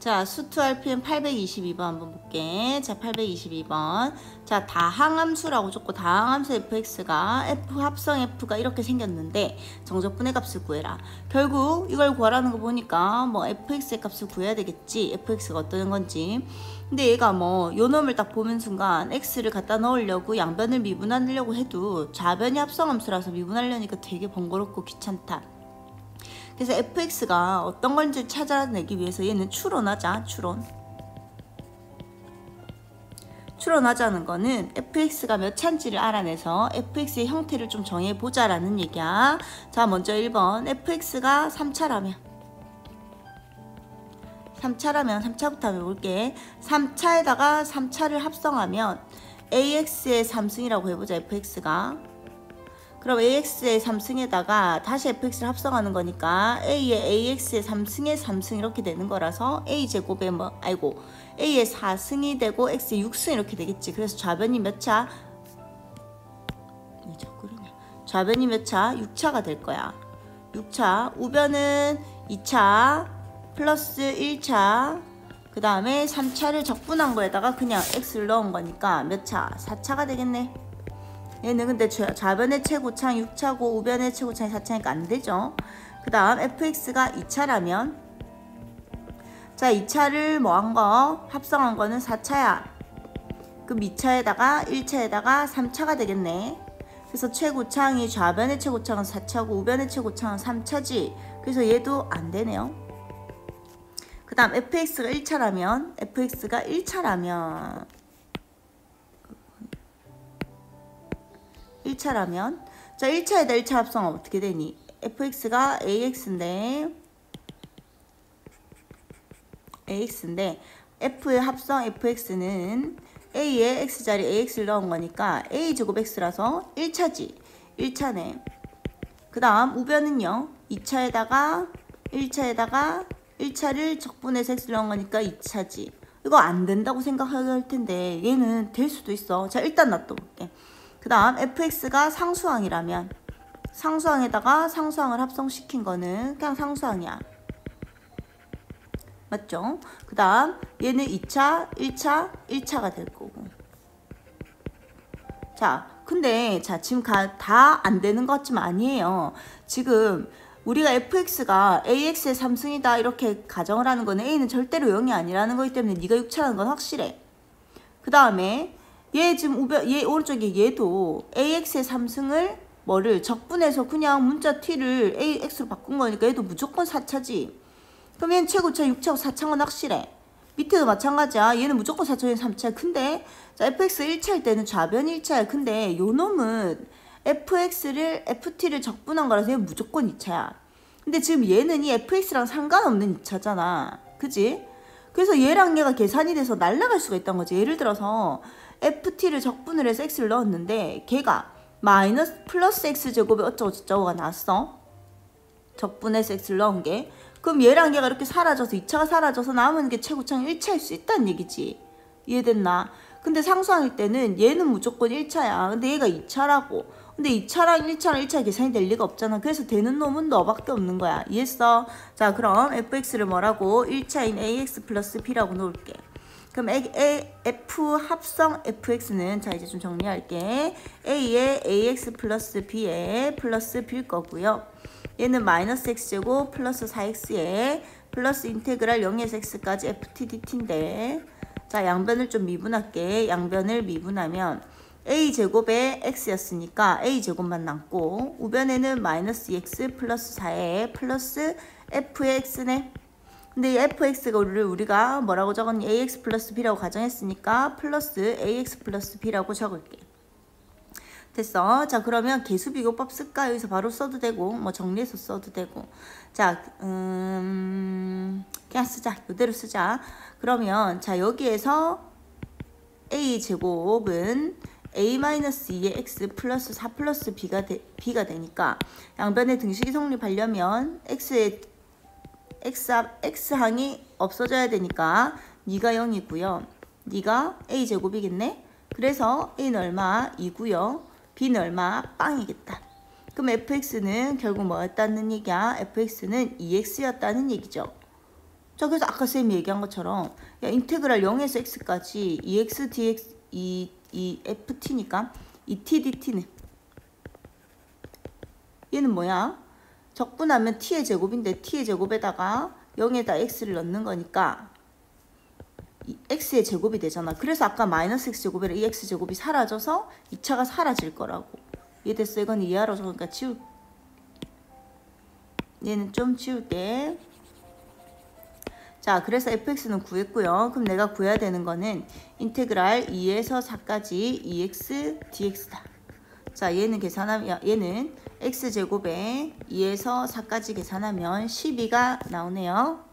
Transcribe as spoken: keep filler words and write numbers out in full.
자, 수투 알피엠 팔백이십이 번 한번 볼게. 자, 팔백이십이 번. 자, 다항함수라고 적고 다항함수 fx가 f 합성 f가 이렇게 생겼는데 정적분의 값을 구해라. 결국 이걸 구하라는 거 보니까 뭐 fx의 값을 구해야 되겠지. fx가 어떤 건지. 근데 얘가 뭐 요 놈을 딱 보는 순간 x를 갖다 넣으려고 양변을 미분하려고 해도 좌변이 합성함수라서 미분하려니까 되게 번거롭고 귀찮다. 그래서 fx가 어떤 건지 찾아내기 위해서 얘는 추론하자. 추론. 추론하자는 거는 fx가 몇 차인지를 알아내서 fx의 형태를 좀 정해보자 라는 얘기야. 자, 먼저 일 번 fx가 삼 차라면 삼 차라면 삼 차부터 한번 볼게. 삼 차에다가 삼 차를 합성하면 ax의 삼승이라고 해보자. fx가 그럼 ax의 삼승에다가 다시 fx를 합성하는 거니까 a의 ax의 삼승의 삼승 이렇게 되는 거라서 a제곱에 뭐 아이고 a의 사승이 되고 x의 육승 이렇게 되겠지. 그래서 좌변이 몇 차? 왜 자꾸 그러냐. 좌변이 몇 차? 육 차가 될 거야. 육 차. 우변은 이 차 플러스 일 차 그 다음에 삼 차를 적분한 거에다가 그냥 x를 넣은 거니까 몇 차? 사 차가 되겠네. 얘는 근데 좌변의 최고차는 육 차고 우변의 최고차는 사 차니까 안 되죠. 그 다음 fx가 이 차라면 자, 이 차를 뭐 한 거? 합성한 거는 사 차야. 그럼 이 차에다가 일 차에다가 삼 차가 되겠네. 그래서 최고차항이 좌변의 최고차항은 사 차고 우변의 최고차항은 삼 차지. 그래서 얘도 안 되네요. 그 다음 fx가 일 차라면 fx가 일 차라면 일 차라면 자, 일 차에다 일 차 합성하면 어떻게 되니? fx가 ax인데 ax인데 f의 합성 fx는 a의 x자리 ax를 넣은 거니까 a제곱 x라서 일 차지. 일 차네. 그 다음 우변은요. 이 차에다가 일 차에다가 일 차를 적분해서 x를 넣은 거니까 이 차지. 이거 안 된다고 생각할 텐데 얘는 될 수도 있어. 자, 일단 놔둬볼게. 그 다음 fx가 상수항이라면 상수항에다가 상수항을 합성시킨 거는 그냥 상수항이야. 맞죠? 그 다음 얘는 이 차, 일 차, 일 차가 될 거고. 자, 근데 자 지금 다 안 되는 것 같지만 아니에요. 지금 우리가 fx가 ax의 삼승이다 이렇게 가정을 하는 거는 a는 절대로 영이 아니라는 거기 때문에 네가 육 차라는 건 확실해. 그 다음에 얘 지금 우변, 얘 오른쪽에 얘도 ax의 삼승을 뭐를 적분해서 그냥 문자 t를 ax로 바꾼 거니까 얘도 무조건 사 차지. 그럼 얘는 최고차 육 차고 사 차인 건 확실해. 밑에도 마찬가지야. 얘는 무조건 사 차, 얘는 삼 차. 근데 자, fx 일 차일 때는 좌변이 일 차야. 근데 요 놈은 fx를 ft를 적분한 거라서 얘는 무조건 이 차야. 근데 지금 얘는 이 fx랑 상관없는 이 차잖아. 그지? 그래서 얘랑 얘가 계산이 돼서 날아갈 수가 있다는 거지. 예를 들어서 ft를 적분을 해서 x를 넣었는데 걔가 마이너스 플러스 x제곱에 어쩌고 저쩌고가 나왔어. 적분해서 x를 넣은 게. 그럼 얘랑 얘가 이렇게 사라져서 이 차가 사라져서 남은 게 최고차는 일 차일 수 있다는 얘기지. 이해됐나? 근데 상수항일 때는 얘는 무조건 일 차야. 근데 얘가 이 차라고. 근데 이 차랑 일 차랑 일 차 계산이 될 리가 없잖아. 그래서 되는 놈은 너밖에 없는 거야. 이해했어? 자, 그럼 fx를 뭐라고? 일 차인 ax 플러스 b라고 놓을게. 그럼 A, A, F 합성 fx는 자 이제 좀 정리할게. a의 ax 플러스 b의 플러스 b일 거고요. 얘는 마이너스 x제곱 플러스 사 엑스에 플러스 인테그랄 영에서 x까지 ft dt인데 자, 양변을 좀 미분할게. 양변을 미분하면 a제곱에 x였으니까 a제곱만 남고 우변에는 마이너스 ix 플러스 사에 플러스 f의 x네. 근데 이 fx를 우리가 뭐라고 적었니? ax 플러스 b라고 가정했으니까 플러스 ax 플러스 b라고 적을게. 됐어. 자, 그러면 개수비교법 쓸까? 여기서 바로 써도 되고 뭐 정리해서 써도 되고. 자, 음... 그냥 쓰자. 이대로 쓰자. 그러면 자, 여기에서 a제곱은 a-이의 x 플러스 사 플러스 b가, 되, b가 되니까 양변의 등식이 성립하려면 x의 x, x항이 없어져야 되니까 니가 영이고요. 니가 a제곱이겠네. 그래서 a는 얼마? 이고요. b는 얼마? 빵이겠다. 그럼 fx는 결국 뭐였다는 얘기야? fx는 이 엑스였다는 얘기죠. 자, 그래서 아까 쌤이 얘기한 것처럼 야, 인테그랄 영에서 x까지 이엑스 디엑스 이, 이 에프티니까 이 티 디티는 얘는 뭐야? 적분하면 t의 제곱인데 t의 제곱에다가 영에다 x를 넣는 거니까 이 x의 제곱이 되잖아. 그래서 아까 마이너스 x제곱이라 이 x제곱이 사라져서 이 차가 사라질 거라고. 이해됐어? 이건 이해하러 그러니까 치울 얘는 좀 치울게. 자, 그래서 에프엑스는 구했고요. 그럼 내가 구해야 되는 거는 인테그랄 이에서 사까지 이엑스 디엑스다. 자, 얘는 계산하면 얘는 x제곱에 이에서 사까지 계산하면 십이가 나오네요.